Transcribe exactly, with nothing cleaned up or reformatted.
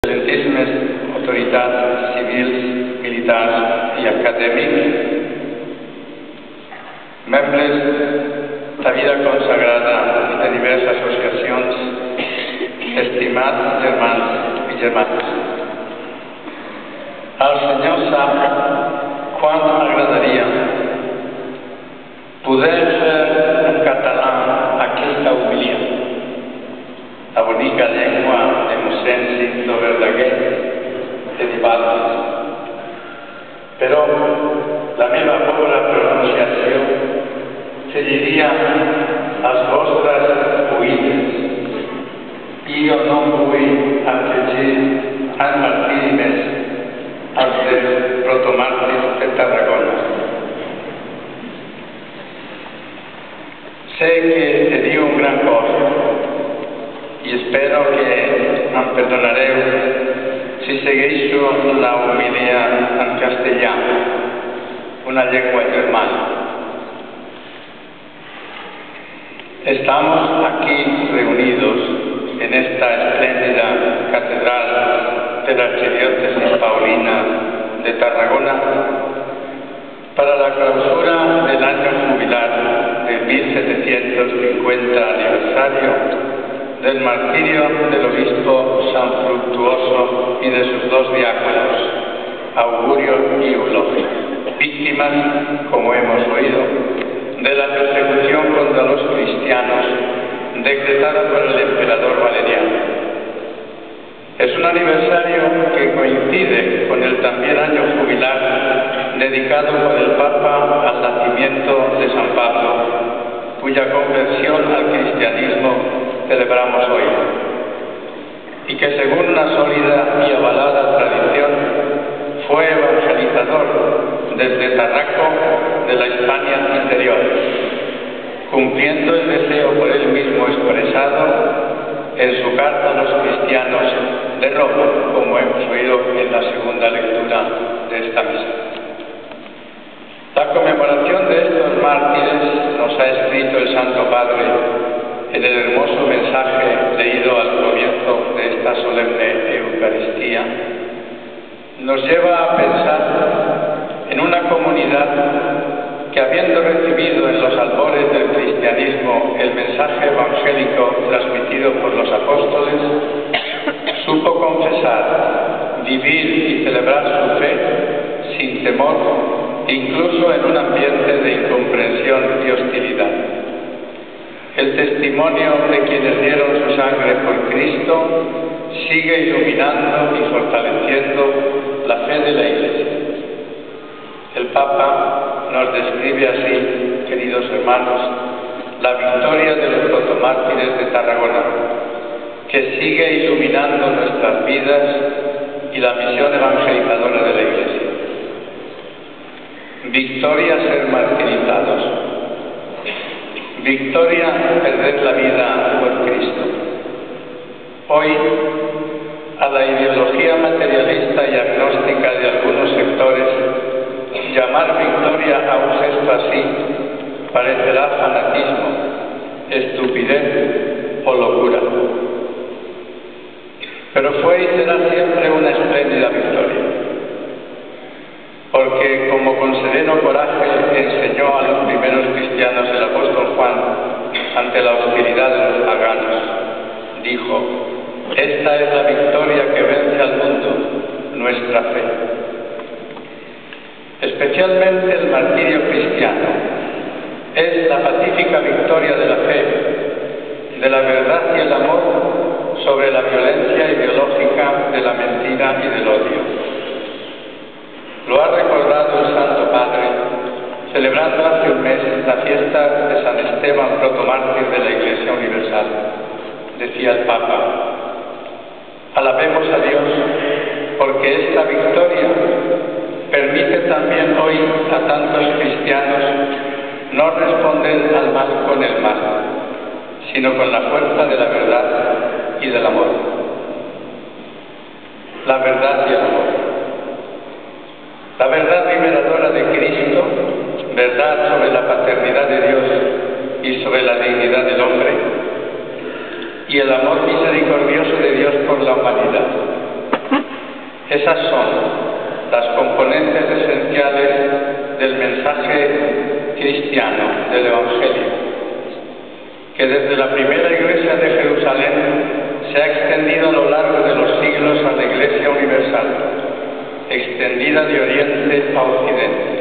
Excelentíssimes autoritats civils, militars i acadèmics, membres de vida consagrada de diverses associacions, estimats germans i germanes. El Senyor sap quant m'agradaria poder fer en català aquesta homilia, la bonica llengua de mossèn Cinto Verdaguer de Divaldes. Però la meva pobra pronunciació seguiria als vostres oïdes i jo no vull afegir en martiri més als dels protomàrtirs de Tarragona. Sé que teniu un gran cor i espero que em perdonareu si segueixo la homilia en castellà, una lengua germana. Estamos aquí reunidos en esta espléndida catedral de la Archidiócesis Paulina de Tarragona para la clausura del año jubilar del mil setecientos cincuenta aniversario del martirio del obispo San Fructuoso y de sus dos diáconos, Augurio y Eulogio, víctimas, como hemos oído, de la persecución contra los cristianos decretada por el emperador Valeriano. Es un aniversario que coincide con el también año jubilar dedicado por el Papa al nacimiento de San Pablo, cuya conversión al cristianismo celebramos hoy, y que según una sólida y avalada tradición fue evangelizador desde Tarraco de la Hispania interior, cumpliendo el deseo por él mismo expresado en su carta a los cristianos de Roma, como hemos oído en la segunda lectura de esta misa. La conmemoración de estos mártires nos ha escrito el Santo Padre en el hermoso mensaje leído al comienzo de esta solemne Eucaristía. Nos lleva a pensar en una comunidad que, habiendo recibido en los albores del cristianismo el mensaje evangélico transmitido por los apóstoles, supo confesar, vivir y celebrar su fe sin temor, incluso en un ambiente de incomprensión y hostilidad. El testimonio de quienes dieron su sangre por Cristo sigue iluminando y fortaleciendo la fe de la Iglesia. El Papa nos describe así, queridos hermanos, la victoria de los protomártires de Tarragona, que sigue iluminando nuestras vidas y la misión evangelizadora de la Iglesia. Victoria ser martirizados. Victoria perder la vida por Cristo. Hoy, a la ideología materialista y agnóstica de algunos sectores, llamar victoria a un gesto así parecerá fanatismo, estupidez o locura. Pero fue y será siempre una espléndida victoria, porque como con sereno coraje enseñó a los primeros cristianos el apóstol Juan ante la hostilidad de los paganos, dijo: esta es la victoria que vence al mundo, nuestra fe. Especialmente el martirio cristiano es la pacífica victoria de la fe, de la verdad y el amor sobre la violencia ideológica de la mentira y del odio. Lo ha recordado el Santo Padre, celebrando hace un mes la fiesta de San Esteban, protomártir de la Iglesia Universal. Decía el Papa: alabemos a Dios, porque esta victoria permite también hoy a tantos cristianos no responder al mal con el mal, sino con la fuerza de la verdad y del amor. La verdad y el amor. La verdad liberadora de Cristo, verdad sobre la paternidad de Dios y sobre la dignidad del hombre, y el amor misericordioso de Dios por la humanidad, Esas son las componentes esenciales del mensaje cristiano del Evangelio, que desde la primera iglesia de Jerusalén se ha extendido a lo largo de los siglos a la Iglesia universal, extendida de oriente a occidente.